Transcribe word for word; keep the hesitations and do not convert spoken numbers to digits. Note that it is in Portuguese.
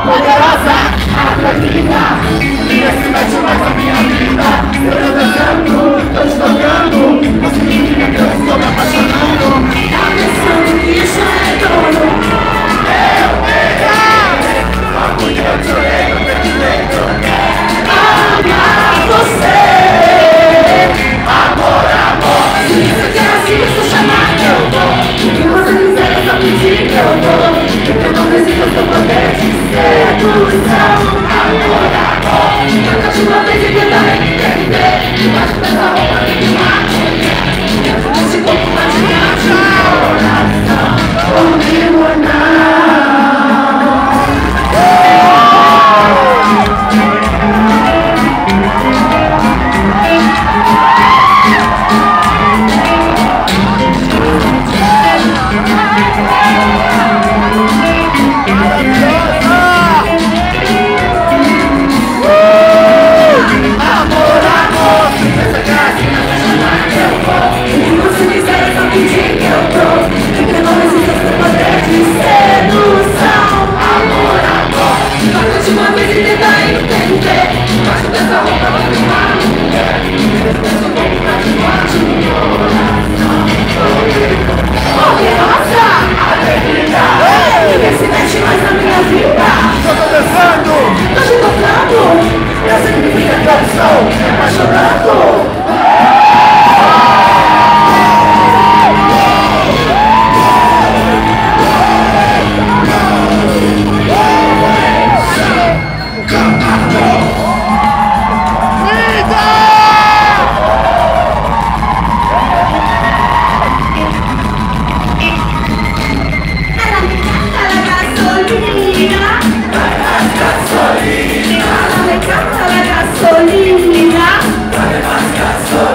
poderosa, atrevida, ninguém se mete mais na minha vida. Eu tô dançando, tô te tocando, não significa que eu estou me apaixonando. Tá pensando que isso é dono? Eu errei, logo que eu chorei, não tem direito. Amar você, amor, amor. Se você quer assim, eu sou chamado, eu vou. O que você quiser, eu só pedir que eu vou. Eu não preciso do poder de sedução. Amor, amor. Canta de uma vez e tenta me entender. Debaixo dessa roupa tem uma mulher. Dentro desse corpo vai te dar de coração. Comigo não. Ninguém se mexe mais na minha vida. Eu tô dançando, tô te tocando. Não significa que eu estou me apaixonando. Gasolina, dale más gasolina.